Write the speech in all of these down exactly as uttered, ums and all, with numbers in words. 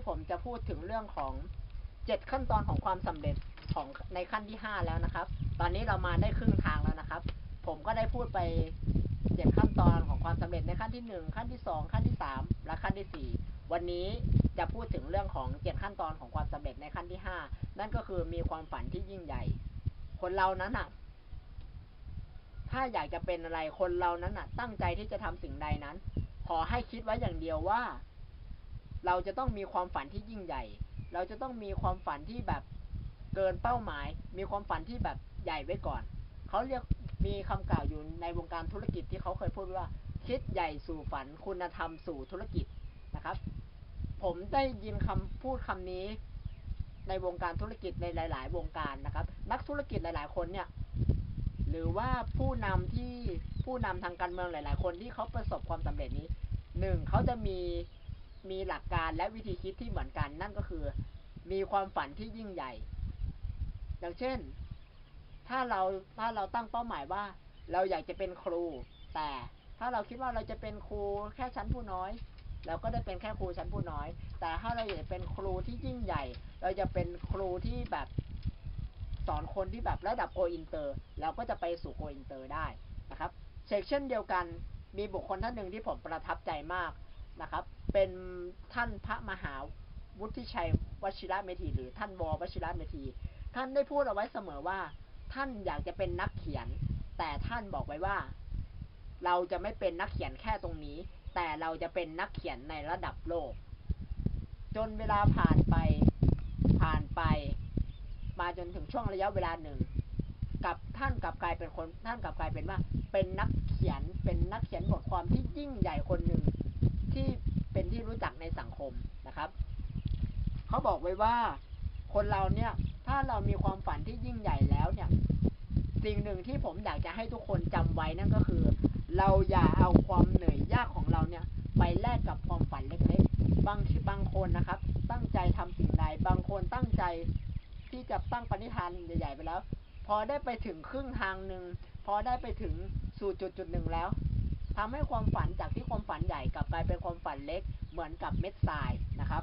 ผมจะพูดถึงเรื่องของเจ็ดขั้นตอนของความสำเร็จของในขั้นที่ห้าแล้วนะครับตอนนี้เรามาได้ครึ่งทางแล้วนะครับผมก็ได้พูดไปเจ็ดขั้นตอนของความสำเร็จในขั้นที่หนึ่งขั้นที่สองขั้นที่สามและขั้นที่สี่วันนี้จะพูดถึงเรื่องของเจ็ดขั้นตอนของความสำเร็จในขั้นที่ห้านั่นก็คือมีความฝันที่ยิ่งใหญ่คนเรานั้นอ่ะถ้าอยากจะเป็นอะไรคนเรานั้นอ่ะตั้งใจที่จะทำสิ่งใดนั้นขอให้คิดไว้อย่างเดียวว่าเราจะต้องมีความฝันที่ยิ่งใหญ่เราจะต้องมีความฝันที่แบบเกินเป้าหมายมีความฝันที่แบบใหญ่ไว้ก่อนเขาเรียกมีคำกล่าวอยู่ในวงการธุรกิจที่เขาเคยพูดว่าคิดใหญ่สู่ฝันคุณธรรมสู่ธุรกิจนะครับผมได้ยินคำพูดคำนี้ในวงการธุรกิจในหลายๆวงการนะครับนักธุรกิจหลายๆคนเนี่ยหรือว่าผู้นำที่ผู้นำทางการเมืองหลายๆคนที่เขาประสบความสำเร็จนี้หนึ่งเขาจะมีมีหลักการและวิธีคิดที่เหมือนกันนั่นก็คือมีความฝันที่ยิ่งใหญ่อย่างเช่นถ้าเราถ้าเราตั้งเป้าหมายว่าเราอยากจะเป็นครูแต่ถ้าเราคิดว่าเราจะเป็นครูแค่ชั้นผู้น้อยเราก็ได้เป็นแค่ครูชั้นผู้น้อยแต่ถ้าเราอยากจะเป็นครูที่ยิ่งใหญ่เราจะเป็นครูที่แบบสอนคนที่แบบระดับโกอินเตอร์เราก็จะไปสู่โกอินเตอร์ได้นะครับเช่นเดียวกันมีบุคคลท่านหนึ่งที่ผมประทับใจมากนะครับเป็นท่านพระมหาวุฒิชัยวชิระเมธีหรือท่านววชิระเมธีท่านได้พูดเอาไว้เสมอว่าท่านอยากจะเป็นนักเขียนแต่ท่านบอกไว้ว่าเราจะไม่เป็นนักเขียนแค่ตรงนี้แต่เราจะเป็นนักเขียนในระดับโลกจนเวลาผ่านไปผ่านไปมาจนถึงช่วงระยะเวลาหนึ่งกับท่านกลับกลายเป็นคนท่านกลับกลายเป็นว่าเป็นนักเขียนเป็นนักเขียนบทความที่ยิ่งใหญ่คนหนึ่งที่เป็นที่รู้จักในสังคมนะครับเขาบอกไว้ว่าคนเราเนี่ยถ้าเรามีความฝันที่ยิ่งใหญ่แล้วเนี่ยสิ่งหนึ่งที่ผมอยากจะให้ทุกคนจำไว้นั่นก็คือเราอย่าเอาความเหนื่อยยากของเราเนี่ยไปแลกกับความฝันเล็กๆบางทีบางคนนะครับตั้งใจทำสิ่งใดบางคนตั้งใจที่จะตั้งปณิธานใหญ่ๆไปแล้วพอได้ไปถึงครึ่งทางหนึ่งพอได้ไปถึงสู่จุดจุดหนึ่งแล้วทำให้ความฝันจากที่ความฝันใหญ่กลับกลายเป็นความฝันเล็กเหมือนกับเม็ดทรายนะครับ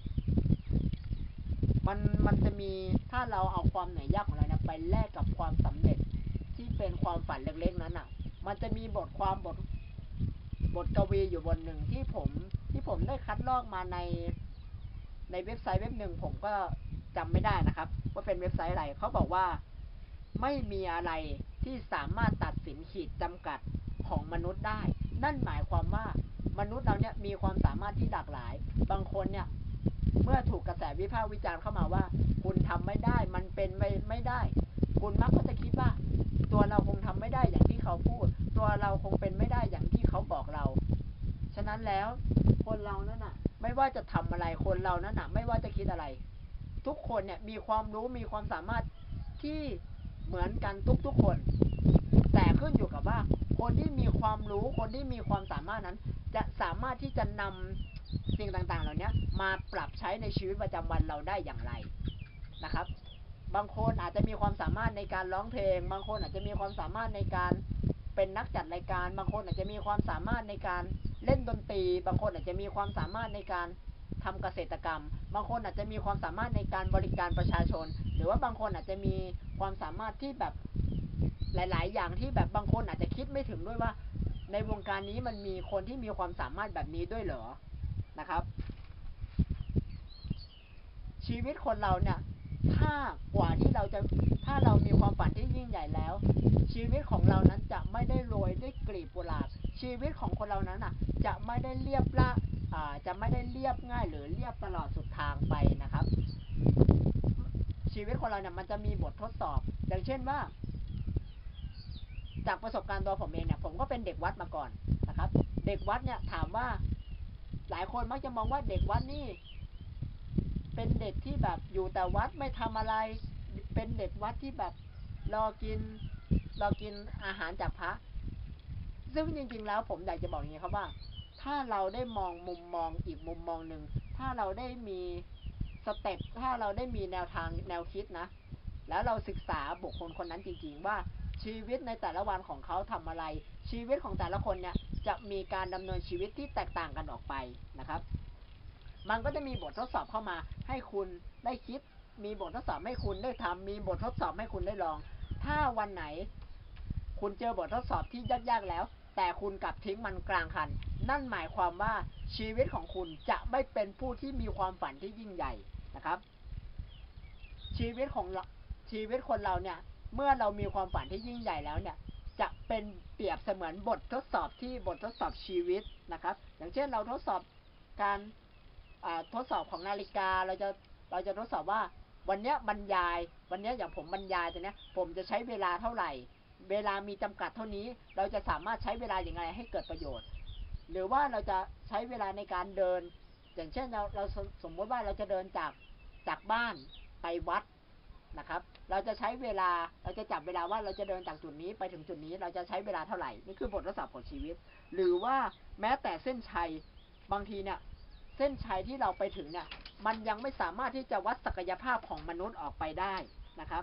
มันมันจะมีถ้าเราเอาความเหนื่อยยากของเราเนี่ยไปแลกกับความสำเร็จที่เป็นความฝันเล็กๆนั้นอ่ะมันจะมีบทความบทบทกวีอยู่บทหนึ่งที่ผมที่ผมได้คัดลอกมาในในเว็บไซต์เว็บหนึ่งผมก็จำไม่ได้นะครับว่าเป็นเว็บไซต์อะไรเขาบอกว่าไม่มีอะไรที่สามารถตัดสินขีดจำกัดของมนุษย์ได้นั่นหมายความว่ามนุษย์เราเนี่ยมีความสามารถที่หลากหลายบางคนเนี่ยเมื่อถูกกระแสวิพากษ์วิจารณ์เข้ามาว่าคุณทำไม่ได้มันเป็นไม่ไม่ได้คุณมักก็จะคิดว่าตัวเราคงทำไม่ได้อย่างที่เขาพูดตัวเราคงเป็นไม่ได้อย่างที่เขาบอกเราฉะนั้นแล้วคนเรานั่นน่ะไม่ว่าจะทำอะไรคนเรานั่นน่ะไม่ว่าจะคิดอะไรทุกคนเนี่ยมีความรู้มีความสามารถที่เหมือนกันทุกๆคนแต่ขึ้นอยู่กับว่าคนที่มีความรู้คนที่มีความสามารถนั้นจะสามารถที่จะนำสิ่งต่างๆเหล่านี้มาปรับใช้ในชีวิตประจำวันเราได้อย่างไรนะครับบางคนอาจจะมีความสามารถในการร้องเพลงบางคนอาจจะมีความสามารถในการเป็นนักจัดรายการบางคนอาจจะมีความสามารถในการเล่นดนตรีบางคนอาจจะมีความสามารถในการทำเกษตรกรรมบางคนอาจจะมีความสามารถในการบริการประชาชนหรือว่าบางคนอาจจะมีความสามารถที่แบบหลายๆอย่างที่แบบบางคนอาจจะคิดไม่ถึงด้วยว่าในวงการนี้มันมีคนที่มีความสามารถแบบนี้ด้วยเหรอนะครับชีวิตคนเราเนี่ยถ้ากว่าที่เราจะถ้าเรามีความฝันที่ยิ่งใหญ่แล้วชีวิตของเรานั้นจะไม่ได้โรยด้วยกลีบกุหลาบชีวิตของคนเรานั้นอ่ะจะไม่ได้เรียบละอ่าจะไม่ได้เรียบง่ายหรือเรียบตลอดสุดทางไปนะครับชีวิตคนเราเนี่ยมันจะมีบททดสอบอย่างเช่นว่าจากประสบการณ์ตัวผมเองเนี่ยผมก็เป็นเด็กวัดมาก่อนนะครับเด็กวัดเนี่ยถามว่าหลายคนมักจะมองว่าเด็กวัดนี่เป็นเด็กที่แบบอยู่แต่วัดไม่ทำอะไรเป็นเด็กวัดที่แบบรอกินรอกินอาหารจากพระซึ่งจริงๆแล้วผมอยากจะบอกอย่างนี้ครับว่าถ้าเราได้มองมุมมองอีกมุมมองหนึ่งถ้าเราได้มีสเต็ปถ้าเราได้มีแนวทางแนวคิดนะแล้วเราศึกษาบุคคลคนนั้นจริงๆว่าชีวิตในแต่ละวันของเขาทำอะไรชีวิตของแต่ละคนเนี่ยจะมีการดำเนินชีวิตที่แตกต่างกันออกไปนะครับมันก็จะมีบททดสอบเข้ามาให้คุณได้คิดมีบททดสอบให้คุณได้ทำมีบททดสอบให้คุณได้ลอง ถ้าวันไหนคุณเจอบททดสอบที่ยากๆแล้วแต่คุณกลับทิ้งมันกลางคันนั่นหมายความว่าชีวิตของคุณจะไม่เป็นผู้ที่มีความฝันที่ยิ่งใหญ่นะครับชีวิตของชีวิตคนเราเนี่ยเมื่อเรามีความฝันที่ยิ่งใหญ่แล้วเนี่ยจะเป็นเปรียบเสมือนบททดสอบที่บททดสอบชีวิตนะครับอย่างเช่นเราทดสอบการทดสอบของนาฬิกาเราจะเราจะทดสอบว่าวันนี้บรรยายวันนี้อย่างผมบรรยายตัวเนี้ยผมจะใช้เวลาเท่าไหร่เวลามีจำกัดเท่านี้เราจะสามารถใช้เวลาอย่างไรให้เกิดประโยชน์หรือว่าเราจะใช้เวลาในการเดินอย่างเช่นเราเราสมมติว่าเราจะเดินจากจากบ้านไปวัดนะครับเราจะใช้เวลาเราจะจับเวลาว่าเราจะเดินจากจุดนี้ไปถึงจุดนี้เราจะใช้เวลาเท่าไหร่นี่คือบททดสอบของชีวิตหรือว่าแม้แต่เส้นชัยบางทีเนี่ยเส้นชัยที่เราไปถึงเนี่ยมันยังไม่สามารถที่จะวัดศักยภาพของมนุษย์ออกไปได้นะครับ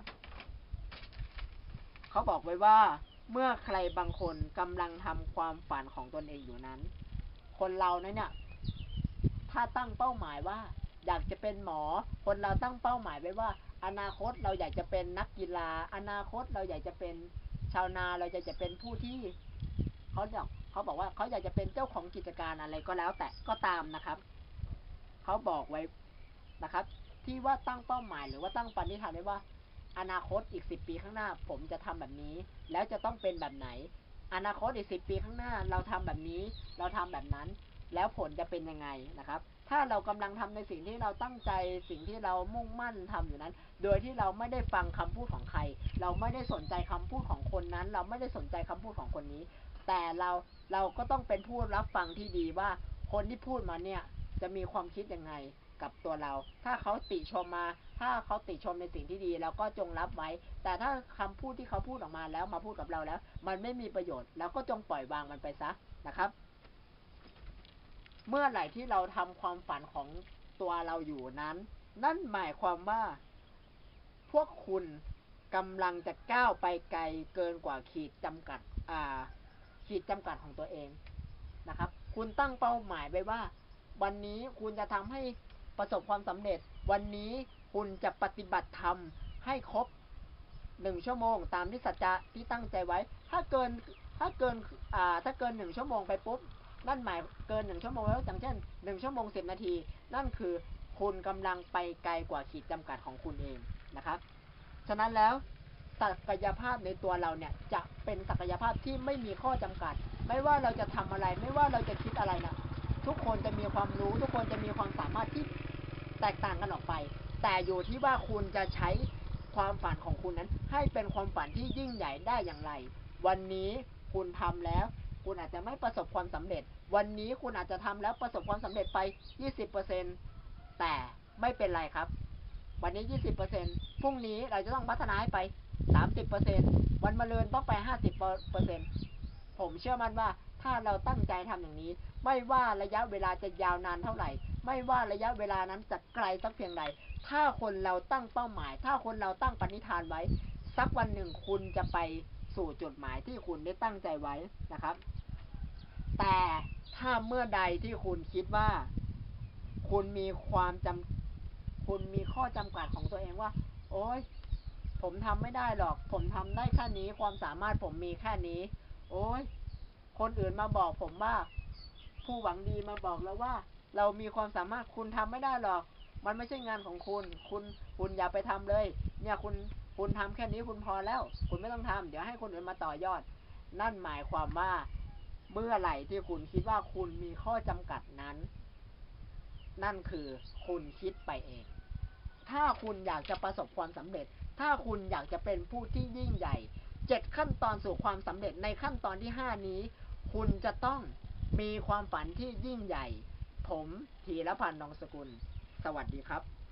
เขาบอกไว้ว่าเมื่อใครบางคนกำลังทำความฝันของตนเองอยู่นั้นคนเราเนี่ยถ้าตั้งเป้าหมายว่าอยากจะเป็นหมอคนเราตั้งเป้าหมายไว้ว่าอนาคตเราอยากจะเป็นนักกีฬาอนาคตเราอยากจะเป็นชาวนาเราจะจะเป็นผู้ที่เขาบอกเขาบอกว่าเขาอยากจะเป็นเจ้าของกิจการอะไรก็แล้วแต่ก็ตามนะครับเขาบอกไว้นะครับที่ว่าตั้งเป้าหมายหรือว่าตั้งปณิธานไว้ว่าอนาคตอีกสิบปีข้างหน้าผมจะทำแบบนี้แล้วจะต้องเป็นแบบไหนอนาคตอีกสิบปีข้างหน้าเราทำแบบนี้เราทำแบบนั้นแล้วผลจะเป็นยังไงนะครับถ้าเรากำลังทำในสิ่งที่เราตั้งใจสิ่งที่เรามุ่งมั่นทำอยู่นั้นโดยที่เราไม่ได้ฟังคำพูดของใครเราไม่ได้สนใจคำพูดของคนนั้นเราไม่ได้สนใจคำพูดของคนนี้แต่เราเราก็ต้องเป็นผู้รับฟังที่ดีว่าคนที่พูดมาเนี่ยจะมีความคิดยังไงกับตัวเราถ้าเขาติชมมาถ้าเขาติชมในสิ่งที่ดีเราก็จงรับไว้แต่ถ้าคำพูดที่เขาพูดออกมาแล้วมาพูดกับเราแล้วมันไม่มีประโยชน์เราก็จงปล่อยวางมันไปซะนะครับเมื่อไหร่ที่เราทำความฝันของตัวเราอยู่นั้นนั่นหมายความว่าพวกคุณกำลังจะก้าวไปไกลเกินกว่าขีดจำกัดอ่าขีดจำกัดของตัวเองนะครับคุณตั้งเป้าหมายไว้ว่าวันนี้คุณจะทำให้ประสบความสำเร็จวันนี้คุณจะปฏิบัติธรรมให้ครบหนึ่งชั่วโมงตามที่สัจจะที่ตั้งใจไว้ถ้าเกินถ้าเกินอ่าถ้าเกินหนึ่งชั่วโมงไปปุ๊บนั่นหมายเกินหนึ่งชั่วโมงแล้วอย่างเช่นหนึ่งชั่วโมงสิบนาทีนั่นคือคุณกำลังไปไกลกว่าขีดจำกัดของคุณเองนะครับฉะนั้นแล้วศักยภาพในตัวเราเนี่ยจะเป็นศักยภาพที่ไม่มีข้อจำกัดไม่ว่าเราจะทำอะไรไม่ว่าเราจะคิดอะไรนะทุกคนจะมีความรู้ทุกคนจะมีความสามารถที่แตกต่างกันออกไปแต่อยู่ที่ว่าคุณจะใช้ความฝันของคุณนั้นให้เป็นความฝันที่ยิ่งใหญ่ได้อย่างไรวันนี้คุณทำแล้วคุณอาจจะไม่ประสบความสำเร็จวันนี้คุณอาจจะทำแล้วประสบความสำเร็จไป ยี่สิบเปอร์เซ็นต์ แต่ไม่เป็นไรครับวันนี้ ยี่สิบเปอร์เซ็นต์ พรุ่งนี้เราจะต้องพัฒนาให้ไป สามสิบเปอร์เซ็นต์ วันมะรืนต้องไป ห้าสิบเปอร์เซ็นต์ ผมเชื่อมั่นว่าถ้าเราตั้งใจทำอย่างนี้ไม่ว่าระยะเวลาจะยาวนานเท่าไหร่ไม่ว่าระยะเวลานั้นจะไกลสักเพียงใดถ้าคนเราตั้งเป้าหมายถ้าคนเราตั้งปณิธานไว้สักวันหนึ่งคุณจะไปสู่จุดหมายที่คุณได้ตั้งใจไว้นะครับแต่ถ้าเมื่อใดที่คุณคิดว่าคุณมีความจำคุณมีข้อจำกัดของตัวเองว่าโอ๊ยผมทำไม่ได้หรอกผมทำได้แค่นี้ความสามารถผมมีแค่นี้โอ๊ยคนอื่นมาบอกผมว่าผู้หวังดีมาบอกแล้วว่าเรามีความสามารถคุณทำไม่ได้หรอกมันไม่ใช่งานของคุณคุณคุณอย่าไปทำเลยเนี่ยคุณคุณทำแค่นี้คุณพอแล้วคุณไม่ต้องทำเดี๋ยวให้คนอื่นมาต่อยอดนั่นหมายความว่าเมื่อไหร่ที่คุณคิดว่าคุณมีข้อจำกัดนั้นนั่นคือคุณคิดไปเองถ้าคุณอยากจะประสบความสำเร็จถ้าคุณอยากจะเป็นผู้ที่ยิ่งใหญ่เจ็ดขั้นตอนสู่ความสำเร็จในขั้นตอนที่ห้านี้คุณจะต้องมีความฝันที่ยิ่งใหญ่ผมธีรพันธ์ นองสกุลสวัสดีครับ